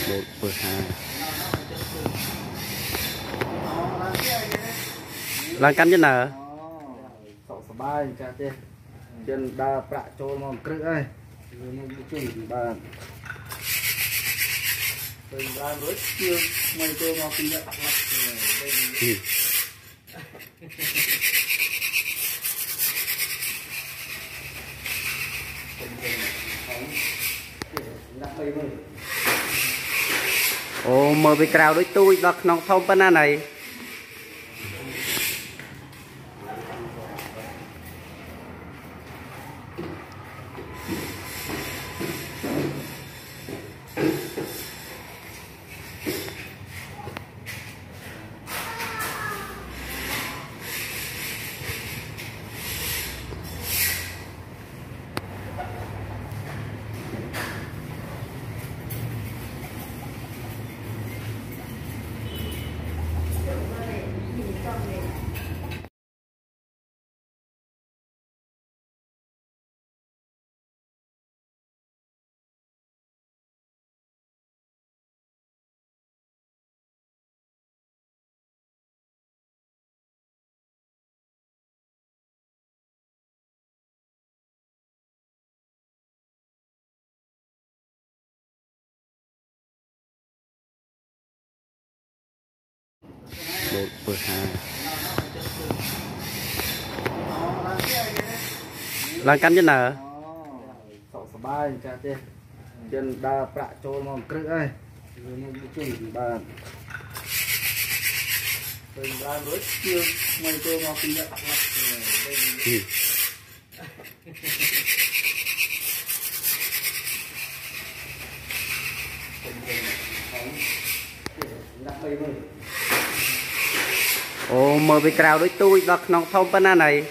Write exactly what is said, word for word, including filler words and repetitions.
một bữa hai là cắn chân nào sọ sờ bay cha tê chân đa bạ trôi mong cự ấy bà từng ra rối chưa mày tôi mà pin đã tắt lắm ồ mời về cào đối tôi đọc nòng thông bên này một bữa hai là cắn chân nào sọ sờ bay cha tê chân đa bạ trôi mong cự ấy bà từng ra rối chưa mày tôi mà pin đã tắt lắm ồ mời về cào đối tôi đọc nòng thông bên này